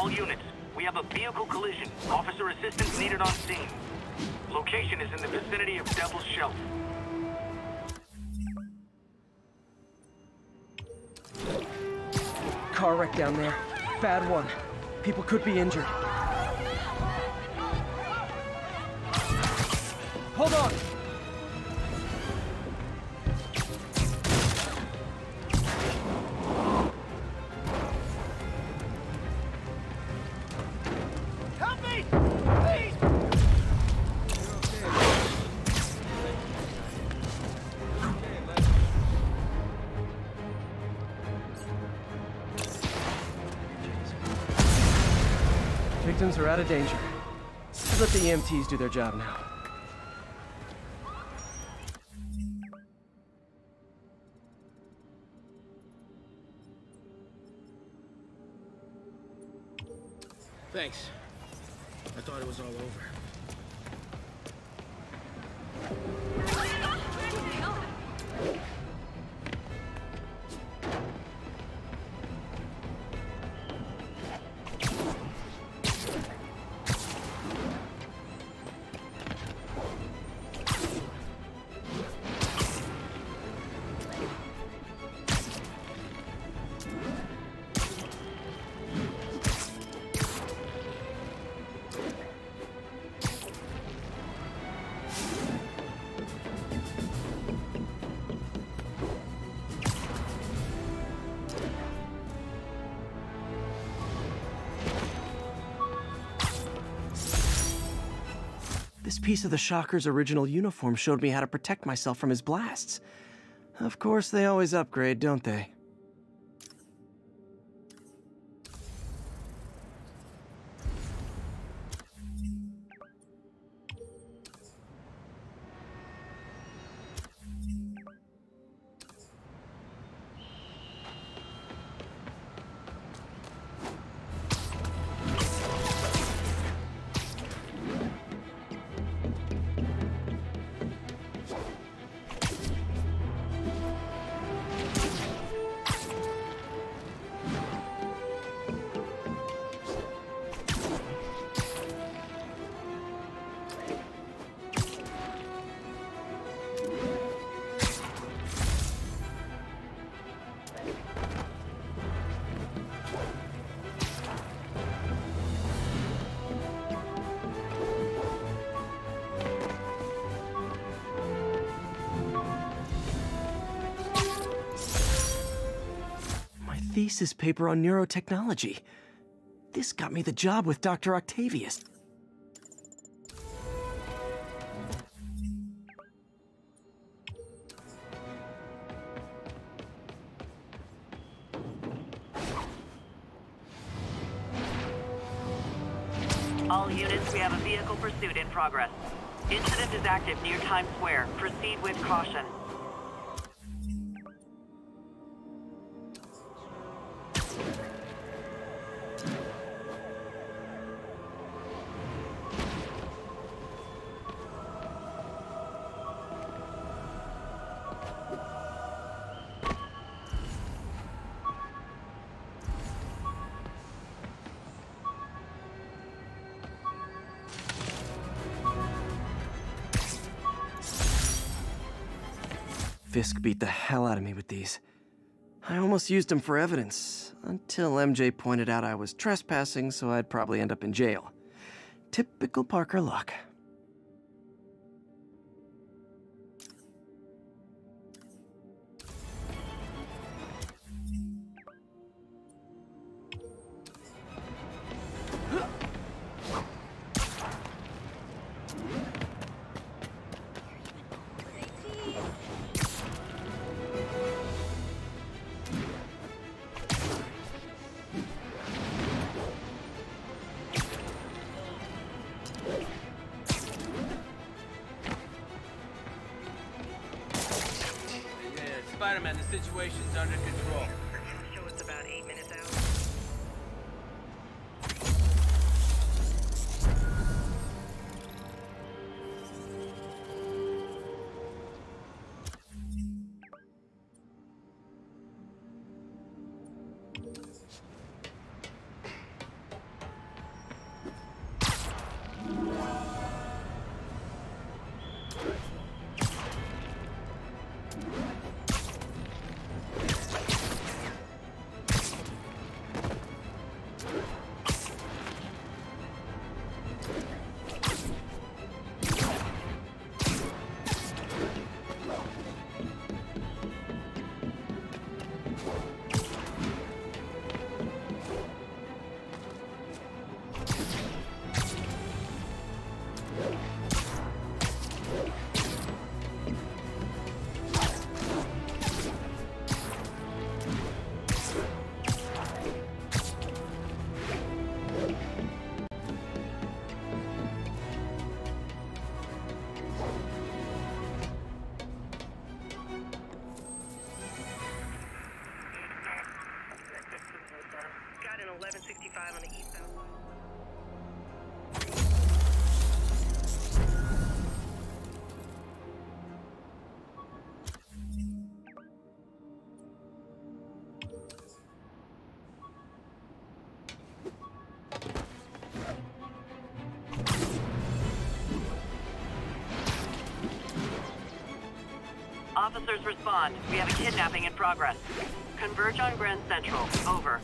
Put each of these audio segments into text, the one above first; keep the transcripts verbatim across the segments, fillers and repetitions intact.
All units, we have a vehicle collision. Officer assistance needed on scene. Location is in the vicinity of Devil's Shelf. Car wreck down there. Bad one. People could be injured. Hold on! Help me! Please! Victims are out of danger. Let's let the E M Ts do their job now. Thanks. I thought it was all over. This piece of the Shocker's original uniform showed me how to protect myself from his blasts. Of course, they always upgrade, don't they? Thesis paper on neurotechnology. This got me the job with Doctor Octavius. All units, we have a vehicle pursuit in progress. Incident is active near Times Square. Proceed with caution. Fisk beat the hell out of me with these. I almost used them for evidence, until M J pointed out I was trespassing, so I'd probably end up in jail. Typical Parker luck. Spider-Man, the situation's under control. Show us about eight minutes out. eleven sixty-five on the eastbound. Officers respond. We have a kidnapping in progress. Converge on Grand Central. Over.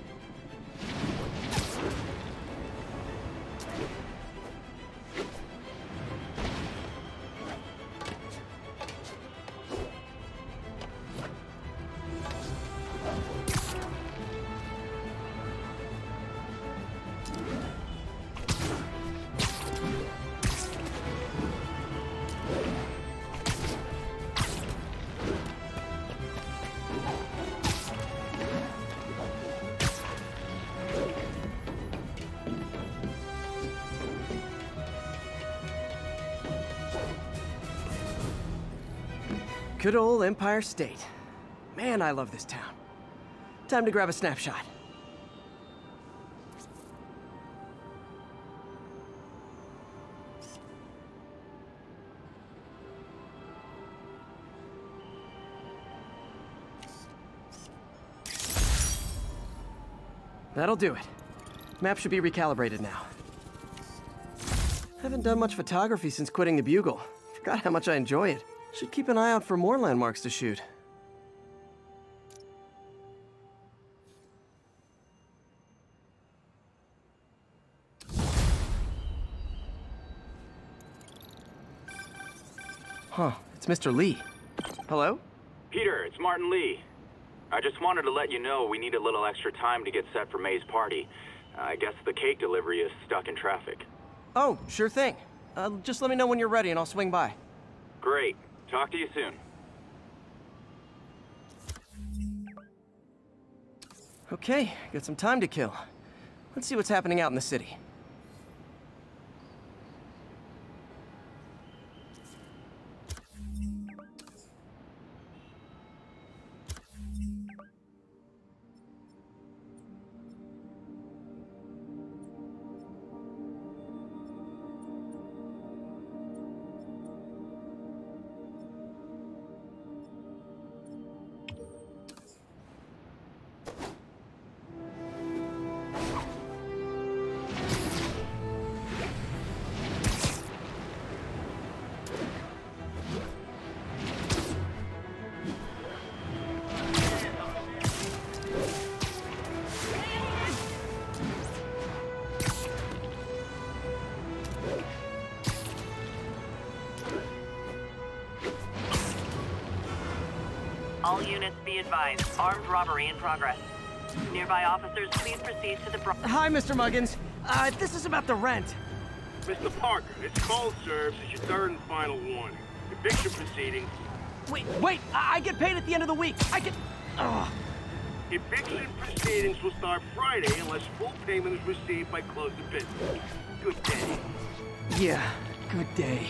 Good old Empire State. Man, I love this town. Time to grab a snapshot. That'll do it. Map should be recalibrated now. Haven't done much photography since quitting the Bugle. Forgot how much I enjoy it. Should keep an eye out for more landmarks to shoot. Huh, it's Mister Lee. Hello? Peter, it's Martin Lee. I just wanted to let you know we need a little extra time to get set for May's party. Uh, I guess the cake delivery is stuck in traffic. Oh, sure thing. Uh, just let me know when you're ready and I'll swing by. Great. Talk to you soon. Okay, got some time to kill. Let's see what's happening out in the city. All units be advised. Armed robbery in progress. Nearby officers, please proceed to the... Bro Hi, Mister Muggins. Uh, this is about the rent. Mister Parker, this call serves as your third and final warning. Eviction proceedings. Wait, wait! I, I get paid at the end of the week. I get... Ugh. Eviction proceedings will start Friday unless full payment is received by close of business. Good day. Yeah, good day.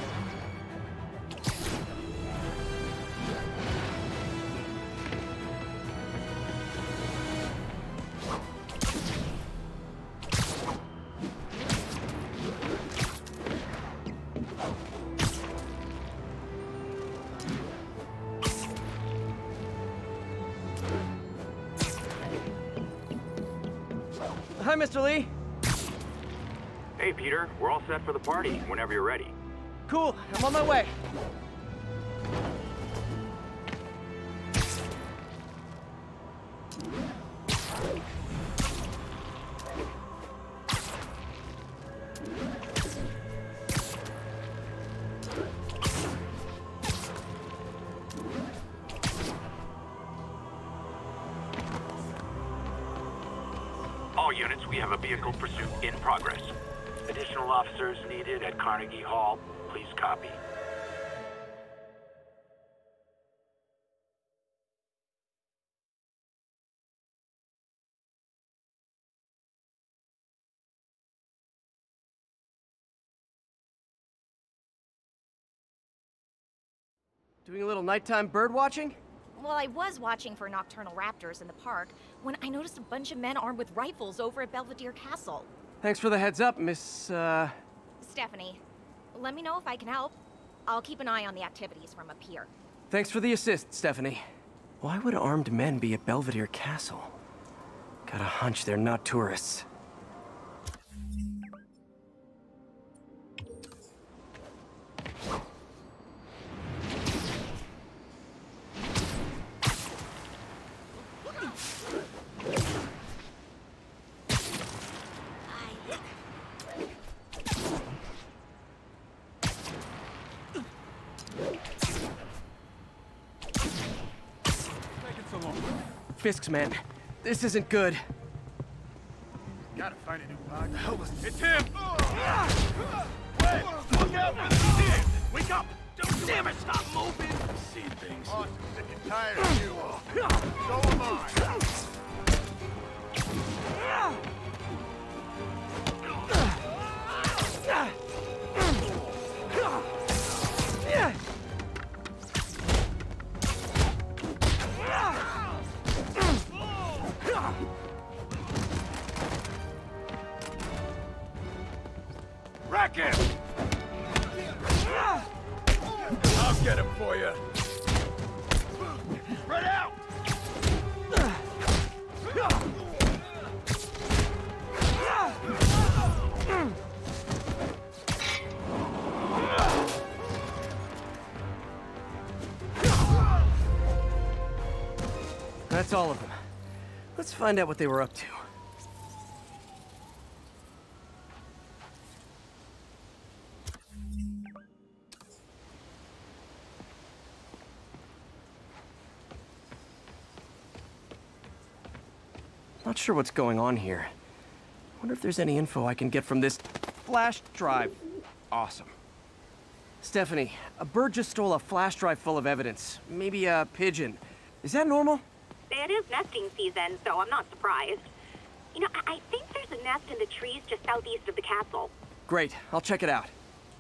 Hi, Mister Lee. Hey, Peter. We're all set for the party whenever you're ready. Cool. I'm on my way. All units, we have a vehicle pursuit in progress. Additional officers needed at Carnegie Hall. Please copy. Doing a little nighttime bird watching? Well, I was watching for nocturnal raptors in the park when I noticed a bunch of men armed with rifles over at Belvedere Castle. Thanks for the heads up, Miss, uh... Stephanie, let me know if I can help. I'll keep an eye on the activities from up here. Thanks for the assist, Stephanie. Why would armed men be at Belvedere Castle? Got a hunch they're not tourists. Fisk's men. This isn't good. Gotta find a new bug. The hell was it's him! Wait! Look out! Wake up! Don't damn it! Stop moving! I see things. Oh, I'm sick and tired of you. So am I. Rack him! I'll get him for you. Spread out! That's all of them. Let's find out what they were up to. Not sure what's going on here. Wonder if there's any info I can get from this flash drive. Awesome. Stephanie, a bird just stole a flash drive full of evidence. Maybe a pigeon. Is that normal? It is nesting season, so I'm not surprised. You know, I, I think there's a nest in the trees just southeast of the castle. Great, I'll check it out.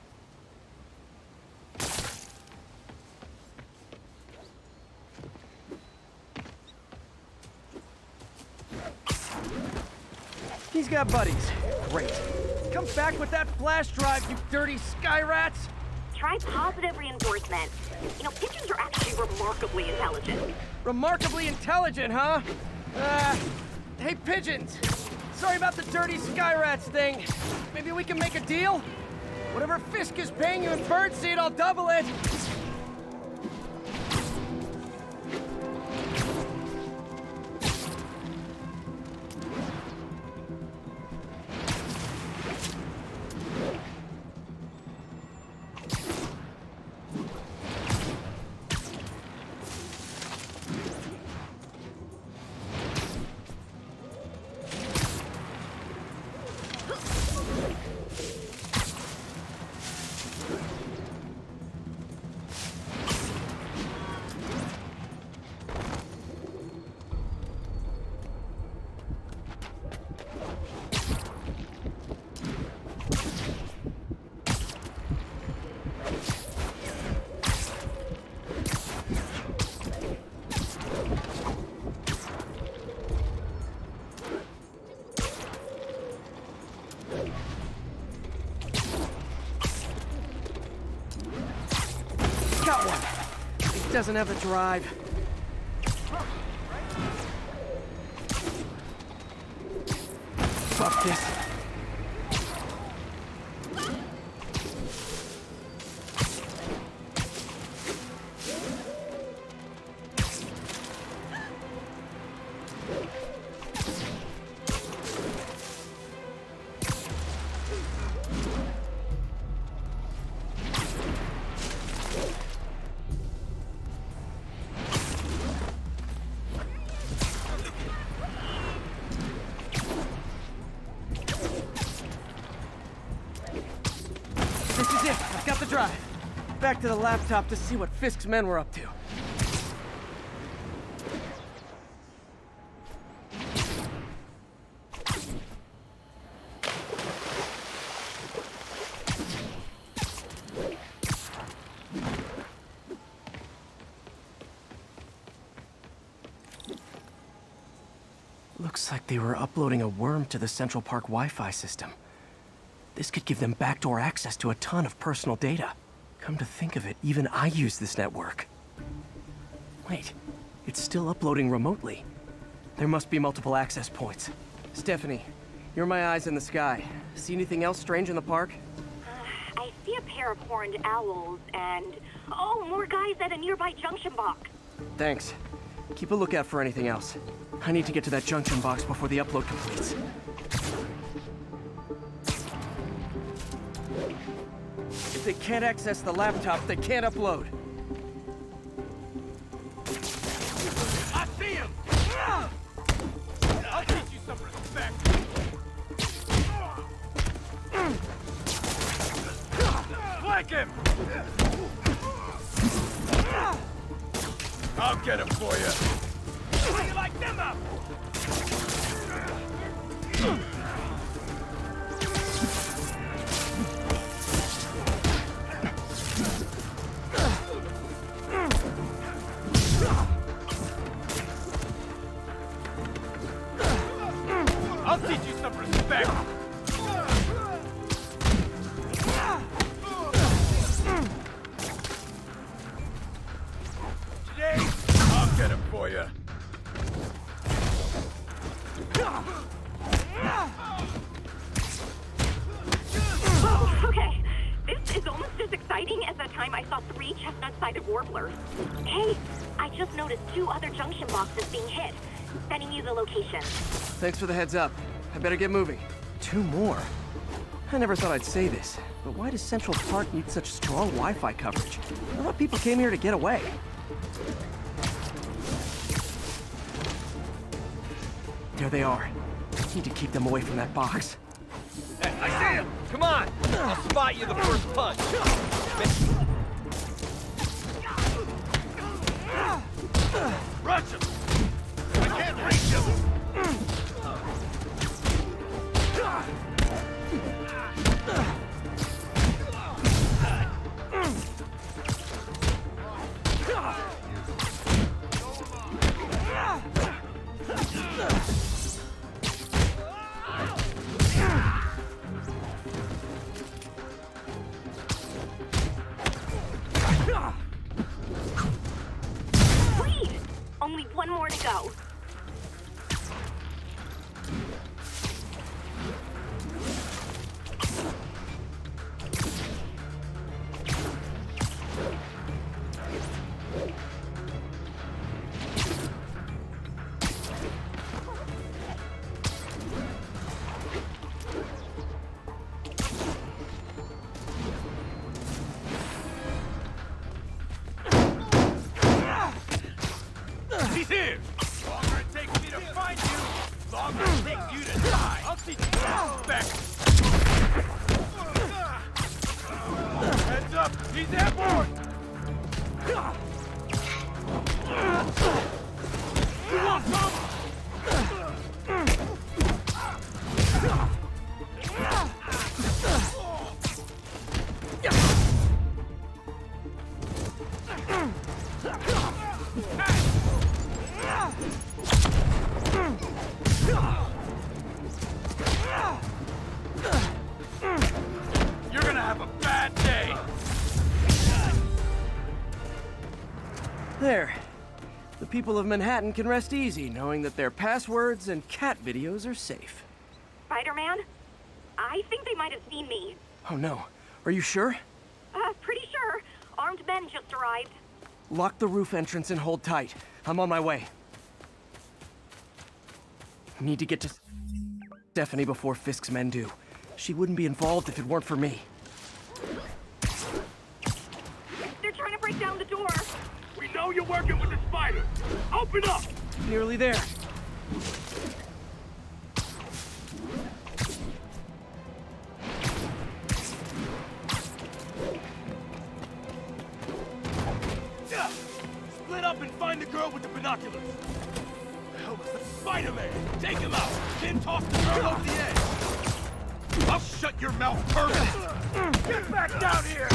He's got buddies. Great. Come back with that flash drive, you dirty sky rats! Try positive reinforcement. You know, pigeons are actually remarkably intelligent. Remarkably intelligent, huh? Uh, hey, pigeons. Sorry about the dirty sky rats thing. Maybe we can make a deal? Whatever Fisk is paying you in birdseed, I'll double it. Got one. He doesn't have a drive. Fuck this. This is it. I've got the drive. Back to the laptop to see what Fisk's men were up to. Looks like they were uploading a worm to the Central Park Wi-Fi system. This could give them backdoor access to a ton of personal data. Come to think of it, even I use this network. Wait, it's still uploading remotely. There must be multiple access points. Stephanie, you're my eyes in the sky. See anything else strange in the park? Uh, I see a pair of horned owls and... Oh, more guys at a nearby junction box. Thanks. Keep a lookout for anything else. I need to get to that junction box before the upload completes. If they can't access the laptop, they can't upload. I see him! I'll teach you some respect. Flank him! I'll get him for you. How do you like them up? I'll teach you some respect. Today, I'll get him for you. Oh, okay. This is almost as exciting as the time I saw three chestnut-sided warblers. Hey, I just noticed two other junction boxes being hit. Sending you the location. Thanks for the heads up. I better get moving. Two more? I never thought I'd say this, but why does Central Park need such strong Wi-Fi coverage? I thought people came here to get away. There they are. Need to keep them away from that box. Hey, I see him! Come on! I'll spot you the first punch. Rush him! I can't reach him! Wait! Only one more to go. He's here! Longer it takes me to find you, longer it takes you to die. I'll teach you some respect. Heads up, he's airborne! You want some? You're gonna have a bad day. There. The people of Manhattan can rest easy knowing that their passwords and cat videos are safe. Spider-Man? I think they might have seen me. Oh no. Are you sure? Uh, pretty sure. Armed men just arrived. Lock the roof entrance and hold tight. I'm on my way. Need to get to Stephanie before Fisk's men do. She wouldn't be involved if it weren't for me. They're trying to break down the door. We know you're working with the spider. Open up! Nearly there. Yeah. Split up and find the girl with the binoculars. The hell was that? Spider-Man! Take him out! Then toss the girl over the edge! I'll shut your mouth permanently! Get back down here!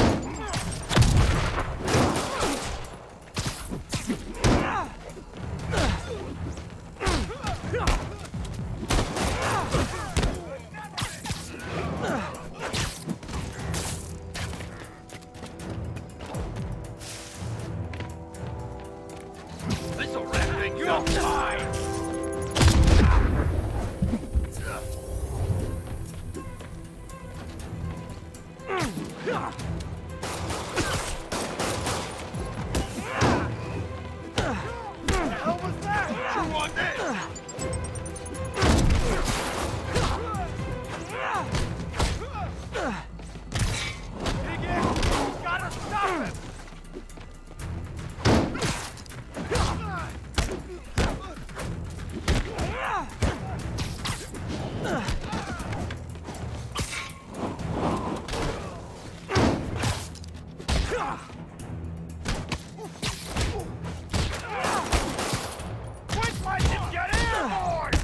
Quit like you get airborne!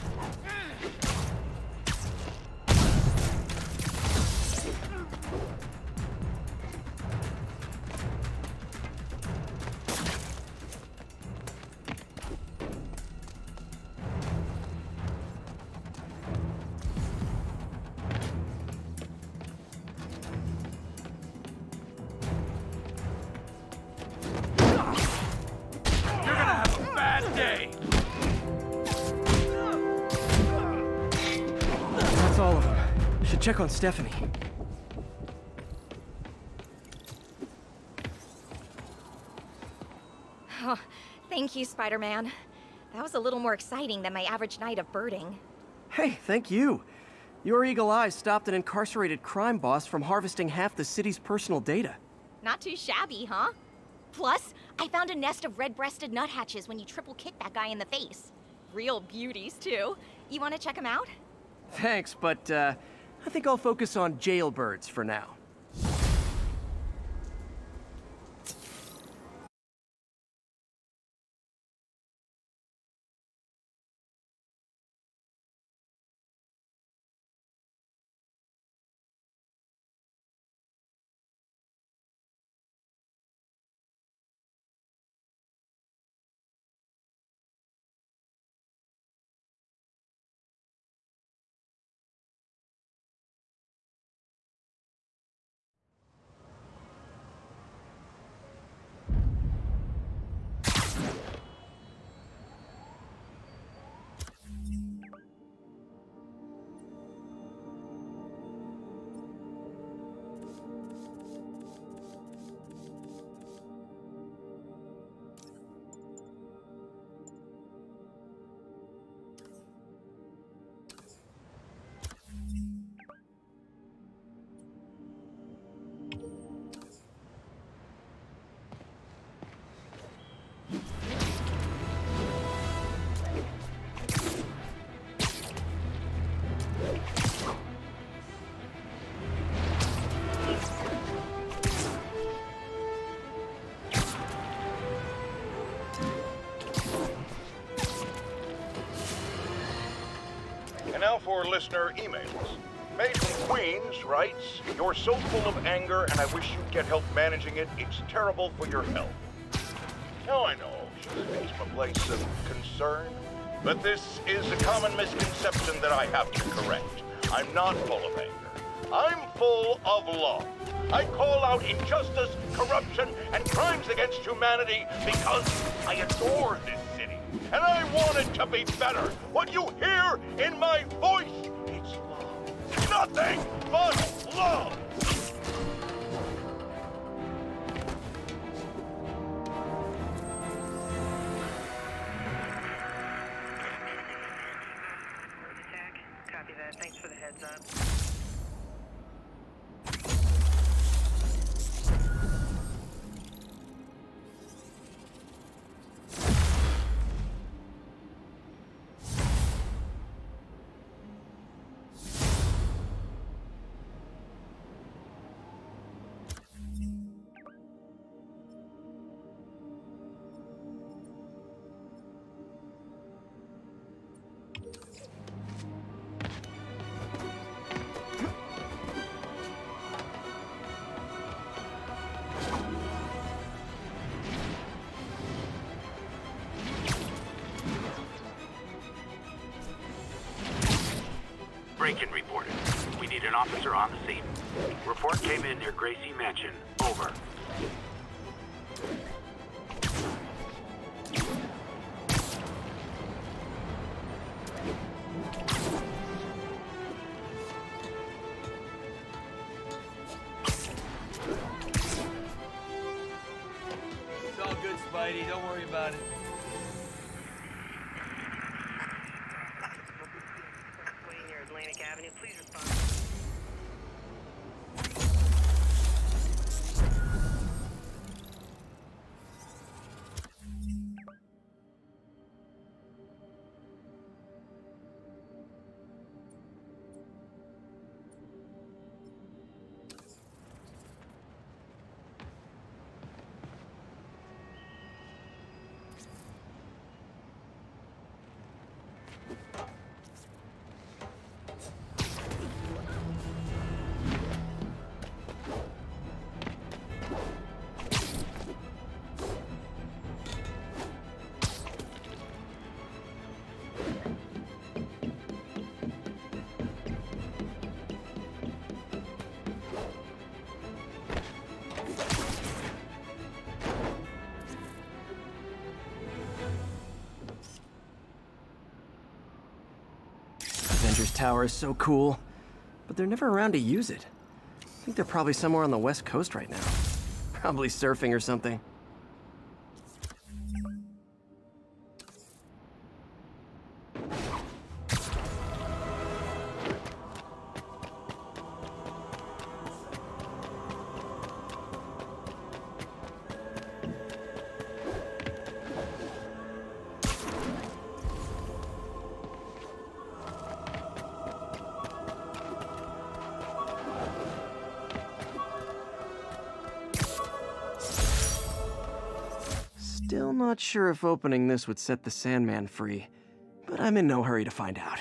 That's all of them. Should check on Stephanie. Oh, thank you, Spider-Man. That was a little more exciting than my average night of birding. Hey, thank you. Your eagle eyes stopped an incarcerated crime boss from harvesting half the city's personal data. Not too shabby, huh? Plus, I found a nest of red-breasted nuthatches when you triple kicked that guy in the face. Real beauties, too. You want to check them out? Thanks, but uh, I think I'll focus on jailbirds for now. And now for listener emails. Made from Queens writes, "You're so full of anger and I wish you'd get help managing it. It's terrible for your health." Now I know she's faced from a place of concern, but this is a common misconception that I have to correct. I'm not full of anger. I'm full of love. I call out injustice, corruption, and crimes against humanity because I adore this city. And I want it to be better. What you hear in my voice, it's love. Nothing but love. Copy that. Thanks for the heads up. Break-in reported. We need an officer on the scene. Report came in near Gracie Mansion. Over. It's all good, Spidey. Don't worry about it. Atlantic Avenue, please respond. Ranger's tower is so cool, but they're never around to use it. I think they're probably somewhere on the west coast right now. Probably surfing or something. Still not sure if opening this would set the Sandman free, but I'm in no hurry to find out.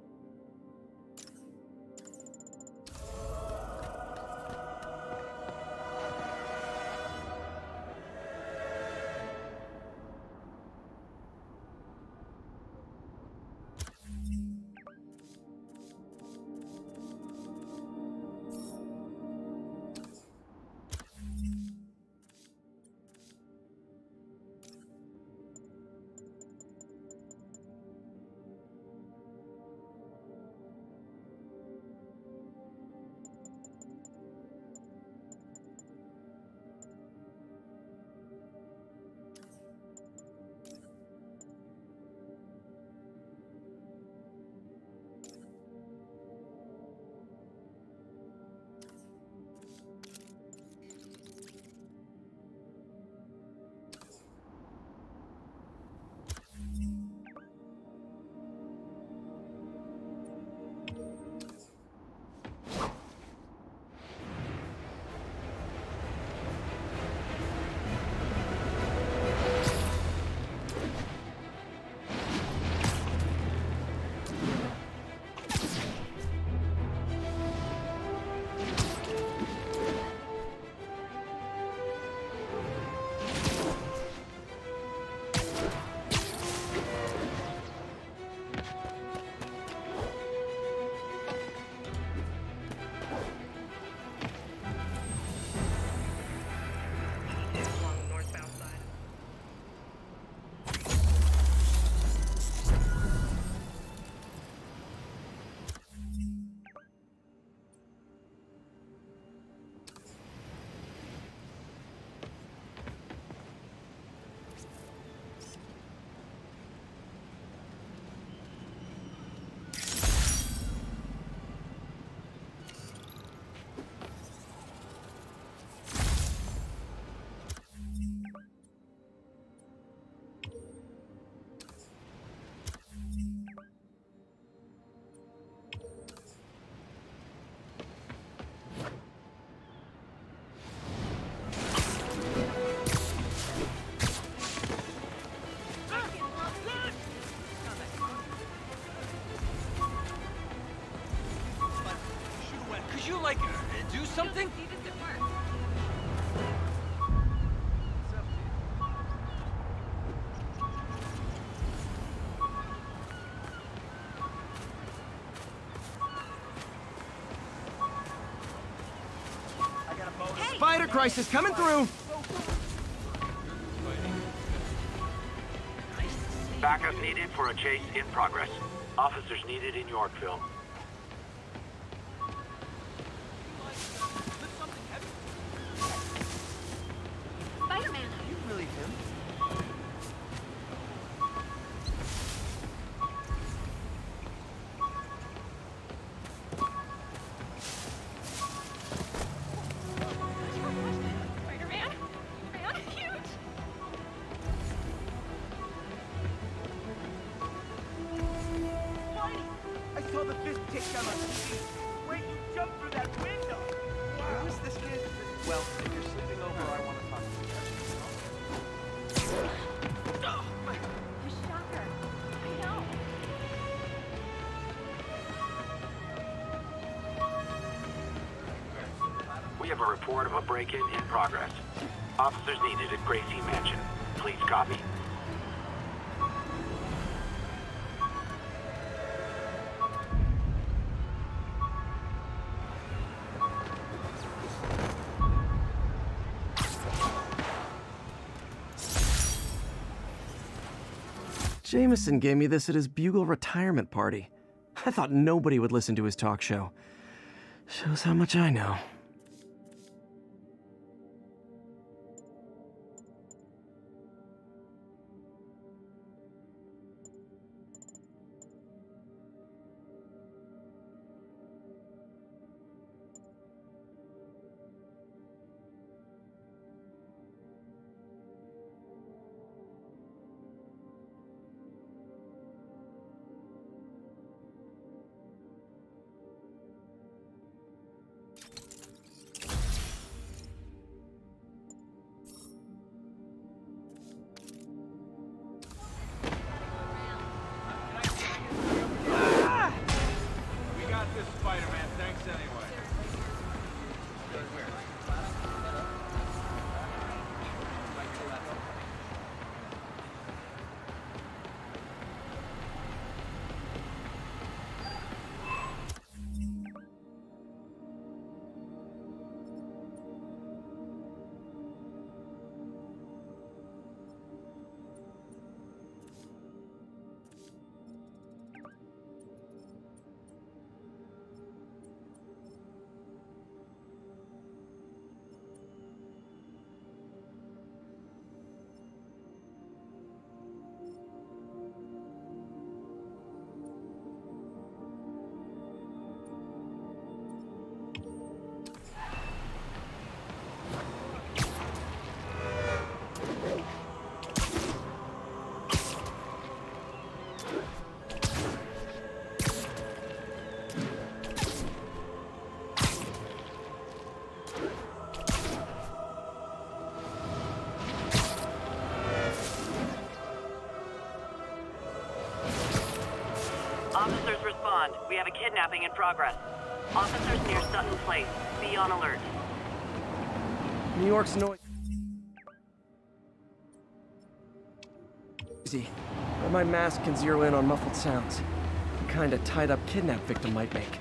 like, do something? Spider crisis coming through! Backup needed for a chase in progress. Officers needed in Yorkville. Spider-Man! Are you really him? Spider-Man? Man, huge! I saw the fist take down on T V. Wait, you jumped through that window! Wow. Who is this kid? Well, if you're sleeping over, I want to talk to you. You shot her. I know. We have a report of a break-in in progress. Officers needed at Gracie Mansion. Please copy. Jameson gave me this at his Bugle retirement party. I thought nobody would listen to his talk show. Shows how much I know. Officers respond. We have a kidnapping in progress. Officers near Sutton Place. Be on alert. New York's noise. Easy. Or my mask can zero in on muffled sounds. The kind a tied-up kidnap victim might make.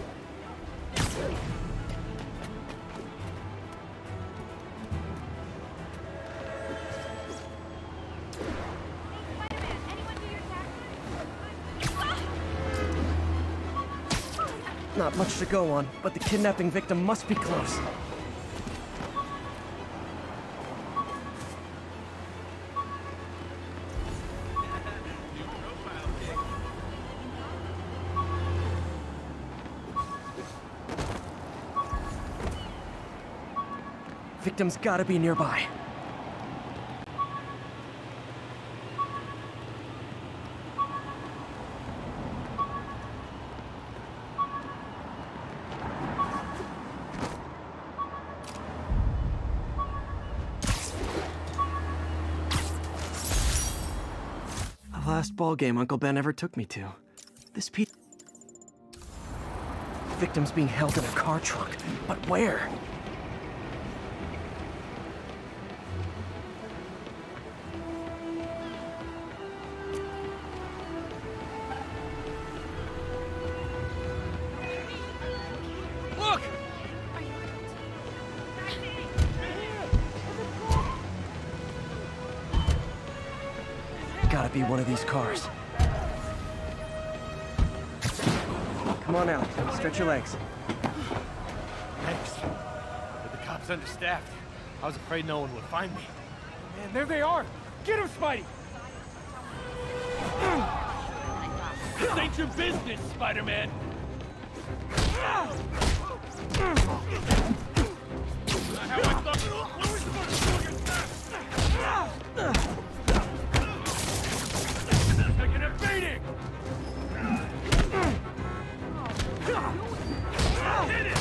Not much to go on, but the kidnapping victim must be close. Victim's gotta be nearby. Last ball game Uncle Ben ever took me to. This pe- Victim's being held in a car trunk, but where? Look! Gotta be one of these cars. Come on out. Stretch your legs. Thanks. But the cops understaffed. I was afraid no one would find me. Man, there they are! Get him, Spidey! This ain't your business, Spider-Man! How I thought... What was the fucking... Taking a beating! Hit it!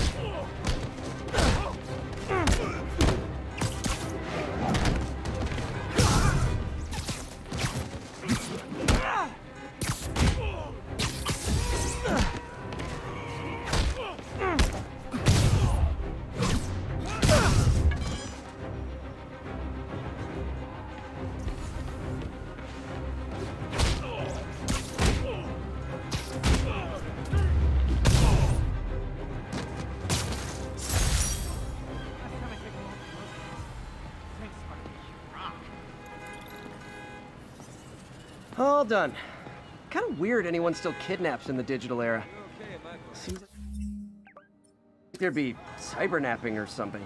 All done. kind of weird anyone still kidnaps in the digital era. Seems like there'd be cybernapping or something.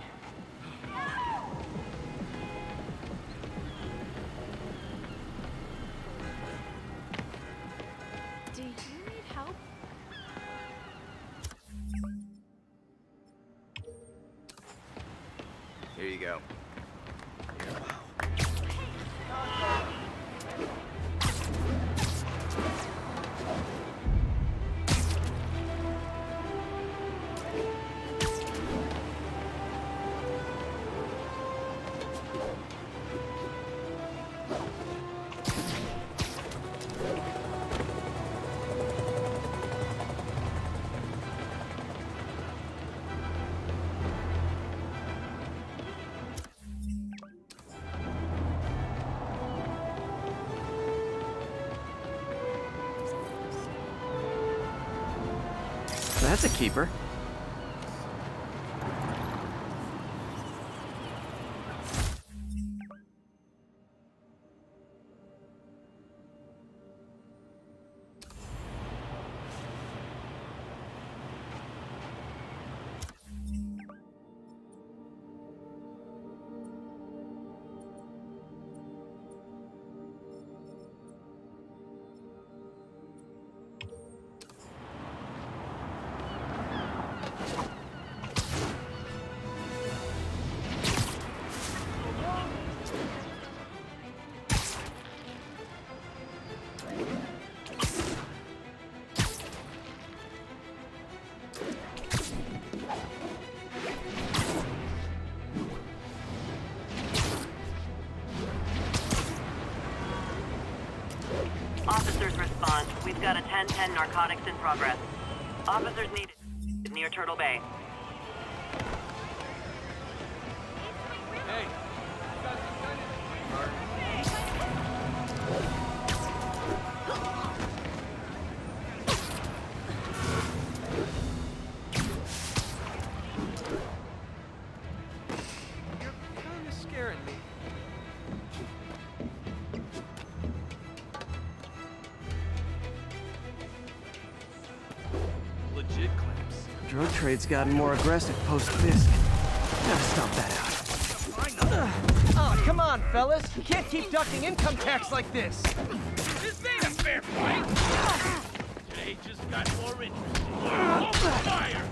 Do you need help? Here you go. That's a keeper. Officers respond. We've got a ten ten narcotics in progress. Officers needed near Turtle Bay. Hey. You're kind of scaring me. Legit clamps. Drug trade's gotten more aggressive post-Fisk. Gotta stomp that out. Oh, come on, fellas. You can't keep ducking income tax like this. This ain't a fair fight! Today just got more interesting. Open fire!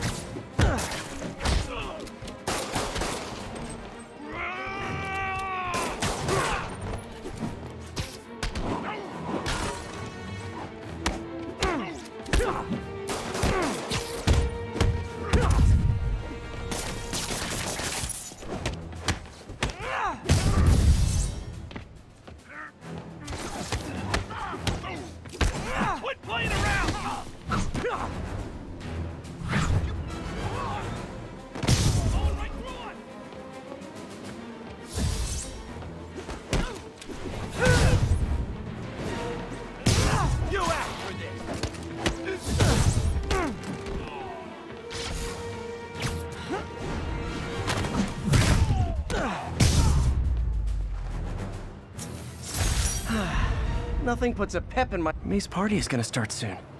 Quit playing around! Going right through it! You asked for this! Nothing puts a pep in my... May's party is gonna start soon.